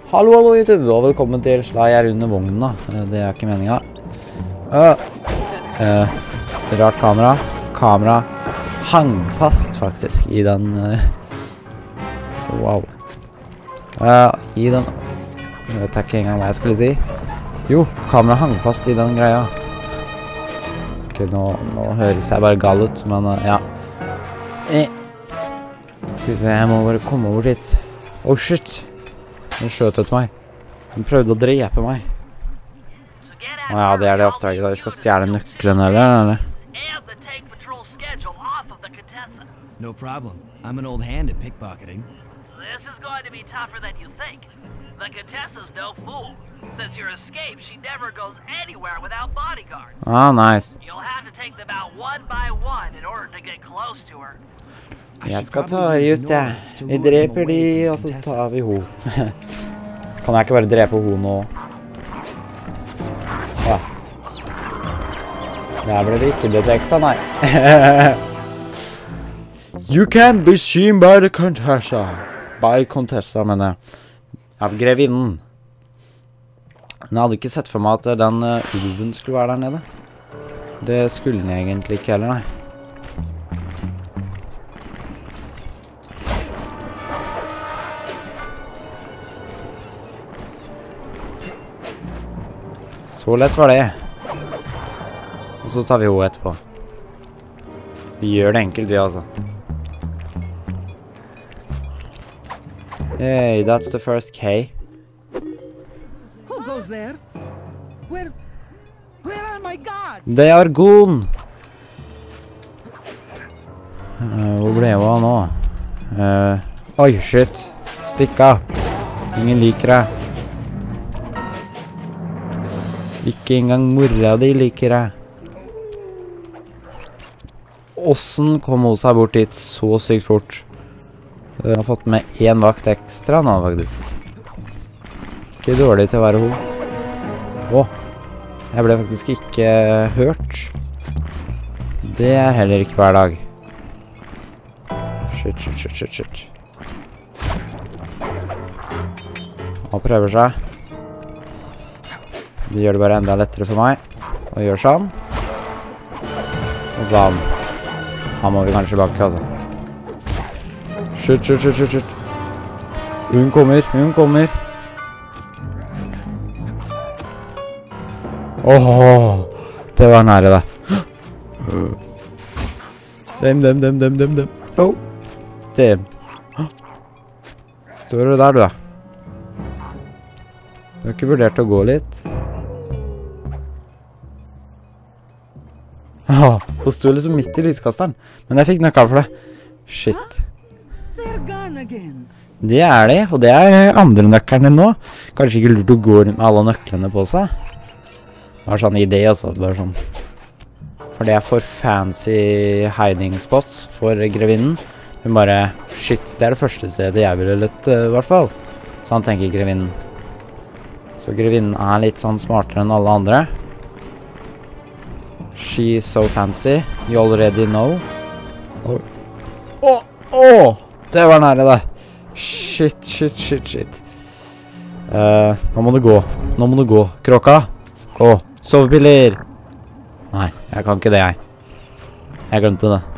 Hallo, hallo YouTube, og velkommen til Sly er under vognen da. Det er ikke meningen. Rart kamera. Kamera hang fast faktisk i den... wow. I den... Jeg vet ikke engang hva jeg skulle si. Jo, kamera hang fast i den greia. Ok, nå høres jeg bare gal ut, men ja. Skal vi se, jeg må bare komme over dit. Oh shit! Den skjøt etter meg. Den prøvde å drepe meg. Ja, det er det oppdraget da. Vi skal stjele nøklene, eller? No problem. I'm an old hand at pickpocketing. This is going to be tougher than you think. The Contessa's no fool. Since your escape, she never goes anywhere without bodyguards. Ah, nice. You'll have to take them out one by one in order to get close to her. Jeg skal ta de ut, jeg. Vi dreper de, og så tar vi ho. Kan jeg ikke bare drepe ho nå? Ja. Der ble det ikke detekta, nei. You can be seen by the Contessa. By Contessa, mener jeg. Av grevinnen. Men jeg hadde ikke sett for meg at den ulven skulle være der nede. Det skulle den egentlig ikke heller, nei. Så lett var det. Og så tar vi ho etterpå. Vi gjør det enkelt, vi altså. Hey, that's the first K. Who goes there? Where are my gods? Det er Gon! Hvor ble jeg av nå? Oi, shit. Stikk av. Ingen liker deg. Ikke engang mora di liker deg. Åssen kom hun seg bort dit så sykt fort? Jeg har fått med 1 vakt ekstra nå, faktisk. Ikke dårlig til å være hun. Åh, jeg ble faktisk ikke hørt. Det er heller ikke hver dag. Shit. Han prøver seg. Det gjør det bare enda lettere for meg. Og gjør sånn. Og sånn. Han må vi kanskje bak, altså. Shit. Hun kommer. Åh, det var nære det. Dem. Oh, dem. Står du der, du da? Du har ikke vurdert å gå litt? Hun stod liksom midt i lyskasteren. Men jeg fikk nøkkelen for det. Shit. Det er det, og det er andre nøkkelen nå. Kanskje ikke lurt å gå rundt med alle nøklene på seg. Det var sånn idé altså, bare sånn. For det er for fancy hiding spots for grevinnen. Hun bare, shit, det er det første stedet jeg ville lett, i hvert fall. Sånn tenker grevinnen. Så grevinnen er litt sånn smartere enn alle andre. She's so fancy. You already know. Det var nære det. Shit. Nå må du gå. Kråka. Gå. Sovepiller. Nei, jeg kan ikke det, jeg. Jeg glemte det.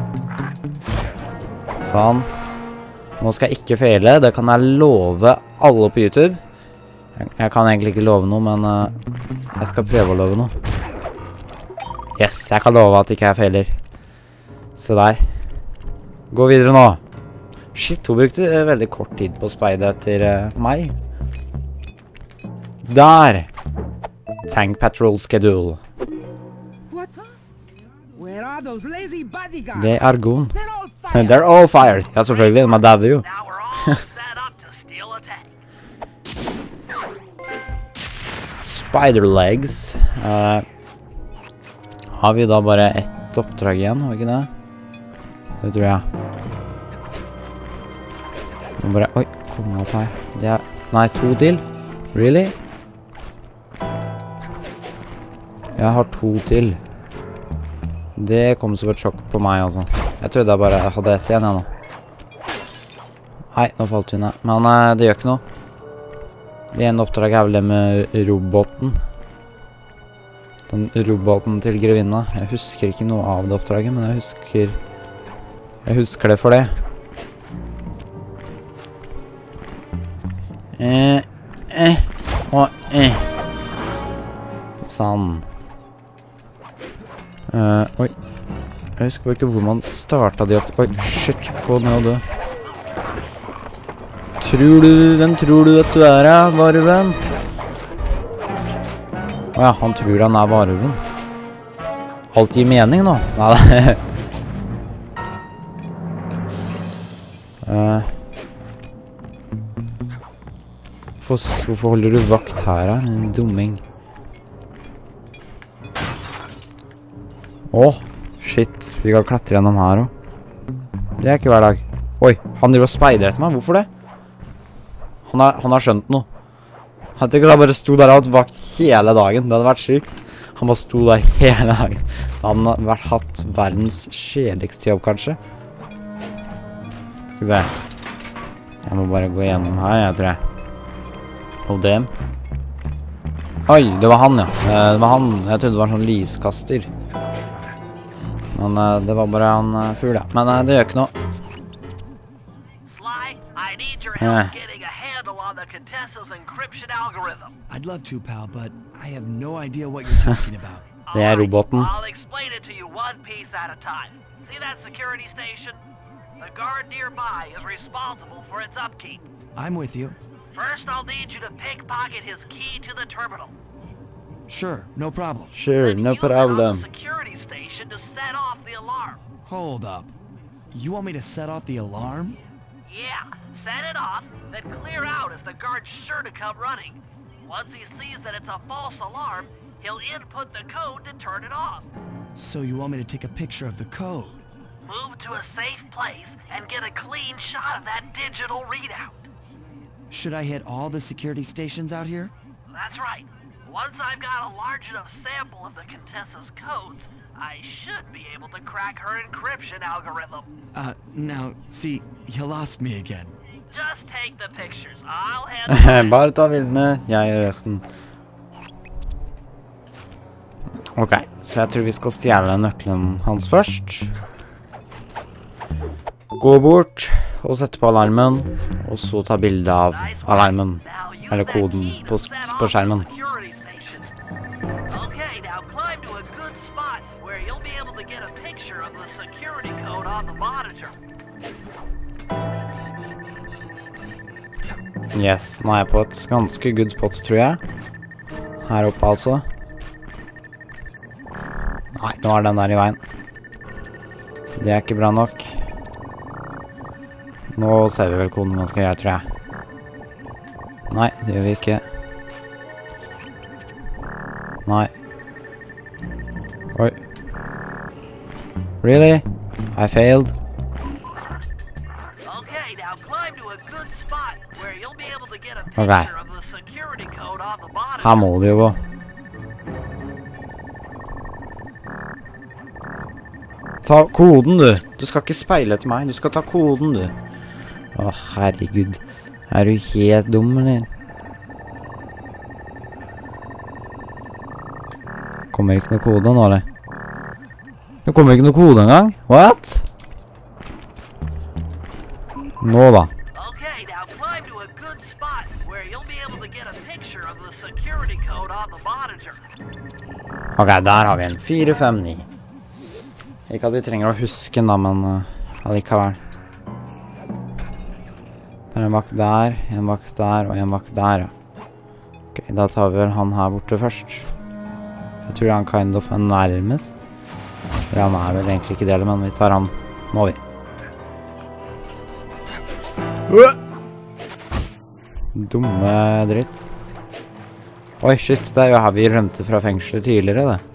Sånn. Nå skal jeg ikke feile. Det kan jeg love alle på YouTube. Jeg kan egentlig ikke love noe, men jeg skal prøve å love noe. Yes, jeg kan love at ikke jeg feiler. Se der. Gå videre nå. Shit, hun brukte veldig kort tid på å speide etter meg. Der! Tank patrol schedule. Det er Gon. They're all fired. Ja, selvfølgelig. De er dadde jo. Spider legs. Har vi da bare ett oppdrag igjen, har vi ikke det? Det tror jeg. Nå bare, oi, kom opp her. Det er, nei, 2 til. Really? Jeg har 2 til. Det kom som et sjokk på meg, altså. Jeg trodde jeg bare hadde ett igjen, jeg nå. Nei, nå falt vi ned. Men det gjør ikke noe. Det ene oppdraget er vel det med roboten. Den roboten til grevinna. Jeg husker ikke noe av det oppdraget, men jeg husker det for det. Sånn. Oi. Jeg husker bare ikke hvor man startet de opp. Oi, shit, koden er jo død. Hvem tror du at du er, varulven? Åja, han tror han er varulven. Alt gir mening nå. Nei, hvorfor holder du vakt her, en dumming? Åh, shit, vi kan klatre gjennom her også. Det er ikke hver dag. Oi, han driver og speider etter meg, hvorfor det? Han har skjønt noe. Han tenker at han bare sto der og hatt vakt hele dagen. Det hadde vært sykt. Han bare sto der hele dagen. Han hadde hatt verdens kjedeligste jobb, kanskje. Skal vi se. Jeg må bare gå gjennom her, jeg tror jeg. Og dem. Oi, det var han, ja. Det var han. Jeg trodde det var en sånn lyskaster. Men det var bare han fugl, ja. Men det gjør ikke noe. Sly, I need your help getting a handle on the Contessa's encryption algorithm. I'd love to, pal, but I have no idea what you're talking about. Det er roboten. I'll explain it to you one piece at a time. See that security station? The guard nearby is responsible for its upkeep. I'm with you. First, I'll need you to pickpocket his key to the terminal. Sure, no problem. Sure, Then no use it on problem. the security station to set off the alarm. Hold up. You want me to set off the alarm? Yeah, set it off, then clear out as the guard's sure to come running. Once he sees that it's a false alarm, he'll input the code to turn it off. So you want me to take a picture of the code? Move to a safe place and get a clean shot of that digital readout. Should I hit all the security stations out here? That's right. Once I've got a large enough sample of the Contessa's codes, I should be able to crack her encryption algorithm. Now, see, you lost me again. Just take the pictures. I'll handle it. Bare ta bildene, jeg gjør resten. Ok, så jeg tror vi skal stjele nøkkelen hans først. Gå bort og sette på alarmen, og så ta bilde av alarmen, Now use eller that koden key to på set off skjermen. the security station. Okay, now climb to a good spot where you'll be able to get a picture of the security code on the monitor. Yes, nå er jeg på et ganske good spot, tror jeg. Her oppe, altså. Nei, nå er den der i veien. Det er ikke bra nok. Nå ser vi vel koden ganske greit, tror jeg. Nei, det gjør vi ikke. Nei. Oi. Really? I failed. Okay, now climb to a good spot where you'll be able to get a Okay. picture of the security code on the monitor. Her må det jo gå. Ta koden, du. Du skal ikke speile til meg. Du skal ta koden, du. Å, herregud. Er du helt dum, eller? Kommer ikke noe kode nå, eller? Det kommer ikke noe kode engang. What? Nå da. Okay, now climb to a good spot where you'll be able to get a picture of the security code on the monitor. Ok, der har vi en 459. Ikke at vi trenger å huske den da, men allikevel. Det er en vakt der, en vakt der og en vakt der, ja. Ok, da tar vi vel han her borte først. Jeg tror han kind of er nærmest. Ja, han er vel egentlig ikke det, men vi tar han, må vi. Dumme dritt. Oi, shit, det er jo her vi rømte fra fengselet tidligere, det.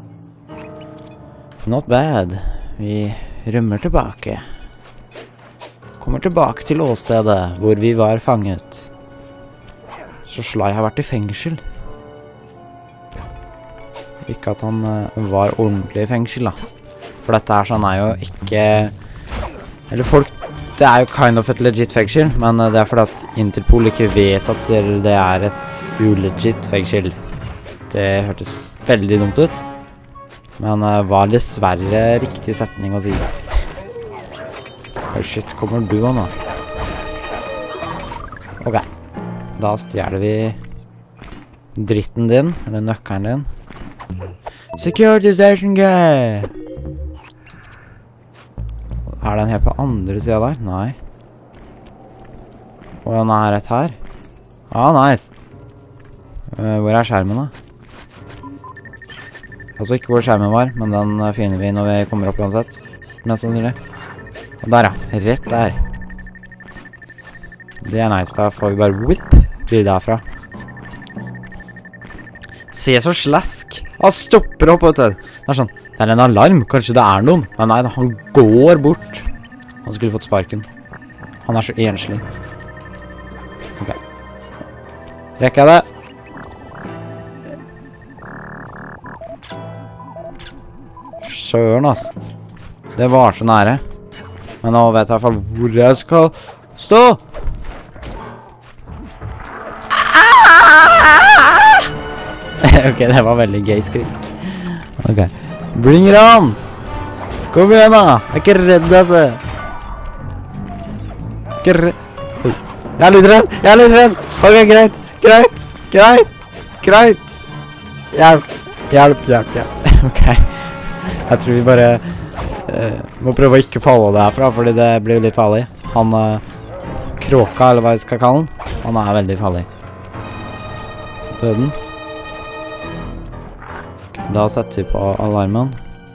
Not bad. Vi rømmer tilbake. Kommer tilbake til åstedet hvor vi var fanget. Så Sly har vært i fengsel. Ikke at han var ordentlig i fengsel, da. For dette her sånn er jo ikke... Eller folk Det er jo kind of et legit fengsel, men det er fordi at Interpol ikke vet at det er et ulegit fengsel. Det hørtes veldig dumt ut, men var dessverre riktig setning å si. Oi, shit, kommer du nå? Ok, da stjeler vi dritten din, eller nøkkelen din. Security station guy! Er den helt på andre siden der? Nei. Og den er rett her. Ah, nice. Hvor er skjermen da? Altså ikke hvor skjermen var, men den finner vi når vi kommer opp uansett. Mest sannsynlig. Og der ja, rett der. Det er nice, da får vi bare whip bildet herfra. Se så slask! Han stopper opp, vet du. Det er sånn, det er en alarm, kanskje det er noen. Men nei, han går bort. Han skulle fått sparken. Han er så enslig. Ok. Rekker jeg det? Søren, altså. Det var så nære. Men nå vet jeg i hvert fall hvor jeg skal stå. Ok, det var veldig gøy skrik. Ok. Bring it on! Kom igjen da! Jeg er ikke redd, altså. Ikke redd. Oi. Jeg er litt redd! Jeg er litt redd! Ok, greit. Greit. Greit. Greit. Hjelp. Hjelp, hjelp, hjelp. Ok. Jeg tror vi bare må prøve å ikke falle det herfra, fordi det blir litt farlig. Han kråka, eller hva jeg skal kalle han. Han er veldig farlig. Døden. Da setter vi på alarmen.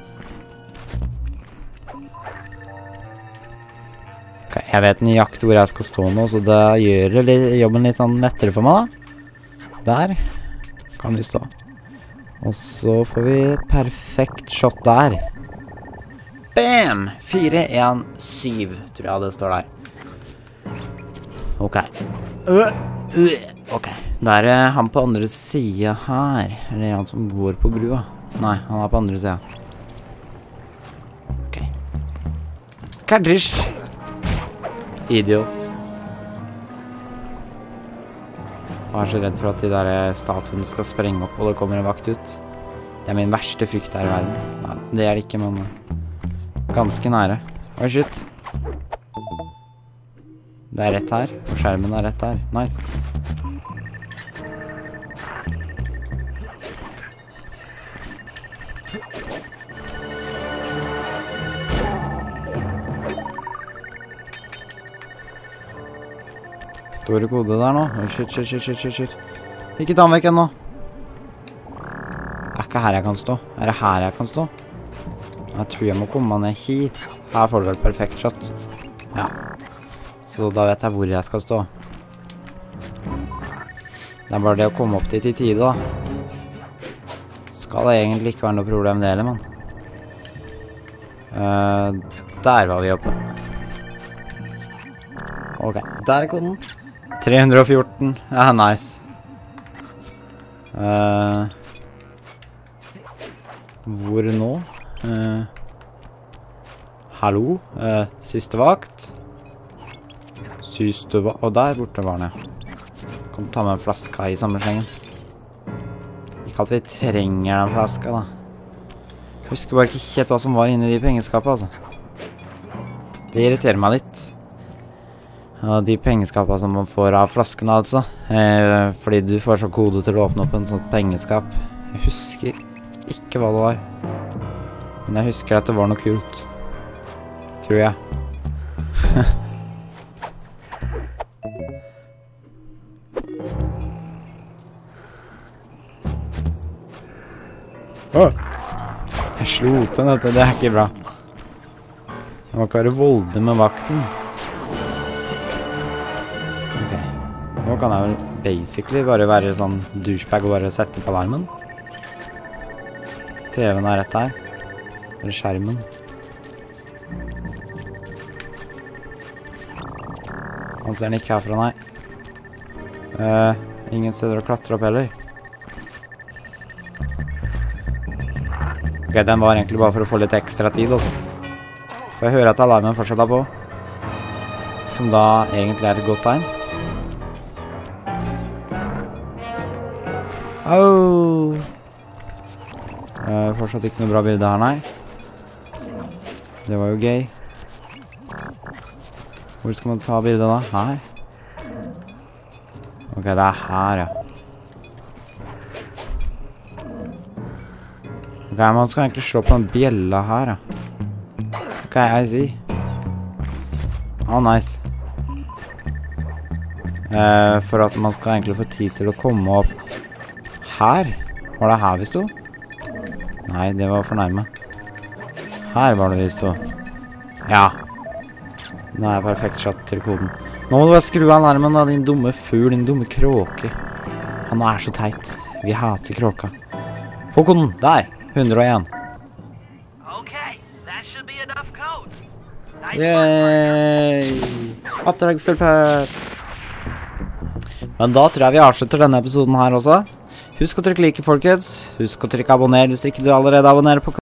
Ok, jeg vet nøyaktig hvor jeg skal stå nå, så det gjør jobben litt sånn lettere for meg da. Der kan vi stå. Og så får vi et perfekt shot der. Bam! 4-1-7, tror jeg det står der. Ok. Ok, der er han på andre siden her. Eller han som går på brua. Nei, han er på andre siden. Ok. Kadrish! Idiot. Jeg er så redd for at de der statuen skal sprenge opp, og det kommer en vakt ut. Det er min verste frykt her i verden. Nei, det er det ikke, men ganske nære. Oi, shit. Det er rett her, og skjermen er rett her. Nice. Store kode der nå. Oh, shit. Ikke ta den vekk ennå. Det er ikke her jeg kan stå. Er det her jeg kan stå? Jeg tror jeg må komme ned hit. Her får du vel perfekt shot. Ja. Så da vet jeg hvor jeg skal stå. Det er bare det å komme opp dit i tide da. Skal det egentlig ikke være noe problem det heller, mann. Der var vi oppe. Ok, der er koden. 314. Ja, nice. Hvor nå? Hallo? Siste vakt? Siste vakt? Og der borte var den, ja. Kan ta med en flaska i samme slengen. Ikke at vi trenger den flaska, da. Jeg husker bare ikke helt hva som var inne i de pengeskapet, altså. Det irriterer meg litt. Ja, de pengeskapene som man får av flaskene, altså. Fordi du får så kode til å åpne opp en sånn pengeskap. Jeg husker ikke hva det var. Men jeg husker at det var noe kult. Tror jeg. Jeg slo til den, det er ikke bra. Det må ikke være voldelig med vakten. Ok. Nå kan jeg vel basically bare være sånn douchebag og bare sette på alarmen. TV-en er rett her. Eller skjermen. Han ser den ikke herfra, nei. Ingen steder å klatre opp heller. Ok, den var egentlig bare for å få litt ekstra tid, altså. For jeg hører at alarmen fortsatt er på. som da egentlig er et godt tegn. Au! Fortsatt ikke noe bra bilde her, nei. Det var jo gøy. Hvor skal man ta bildet da? Her? Ok, det er her, ja. Ok, man skal egentlig slå på en bjella her, ja. Ok, I see. Oh, nice. For at man skal egentlig få tid til å komme opp her. Var det her vi sto? Nei, det var for nærme. Her var det vi sto. Ja. Nå er jeg perfekt shot til koden. Nå må du bare skru av alarmen da, din dumme fugl, din dumme kråke. Han er så teit. Vi hater kråka. Få koden, der! 101. Okay, that should be enough codes. Nice work, Yay! Oppdrag fullført! Men da tror jeg vi avslutter denne episoden her også. Husk å trykke like, folkens. Husk å trykke abonner hvis ikke du allerede abonnerer på kanalen.